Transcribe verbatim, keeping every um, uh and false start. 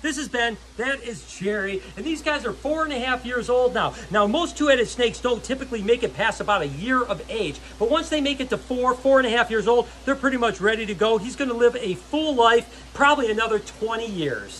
This is Ben, that is Jerry, and these guys are four and a half years old now. Now, most two-headed snakes don't typically make it past about a year of age, but once they make it to four, four and a half years old, they're pretty much ready to go. He's gonna live a full life, probably another twenty years.